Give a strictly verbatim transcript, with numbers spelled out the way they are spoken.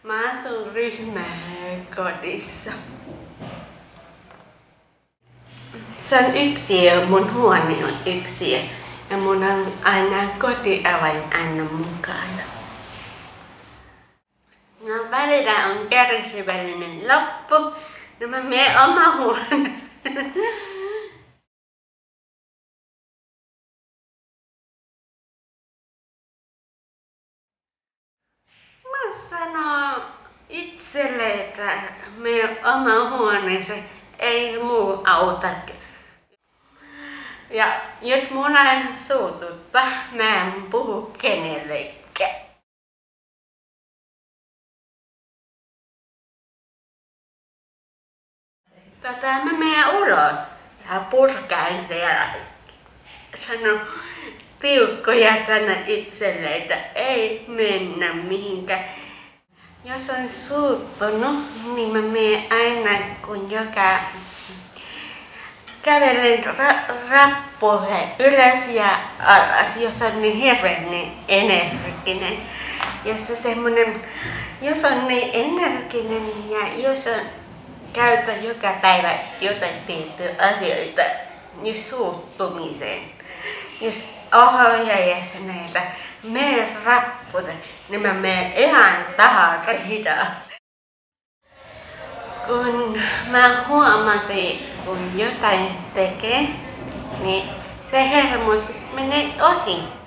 Mä asun ryhmäkodissa. Se on yksiö, mun huone on yksiö. Ja mun on aina kotiavain aina mukana. No välillä on kärsivällinen loppu. No mä menen oma huoneeseen. Mä sanon itselle, että menen oma huoneeseen. Ei muu auta. Ja jos mun ei suututta, mä en puhu kenellekään. Tota, mä menen ulos ja purkaan siellä. Sano tiukkoja sana itselle, että ei mennä mihinkään. Jos on suuttunut, niin mä menen aina kun joka kävelen ra- rappuhe ylös ja alas, jos on niin hirveän niin energinen. Jos on semmonen, jos on niin energinen ja jos on käytä joka päivä jotain tiettyjä asioita, niin suuttumiseen. Jos ohjaaja sanoo, että mene rappuun, niin mä menen ihan taharihdaa. Kun mä huomasin, kun jotain tekee, niin se hermos menee ohi.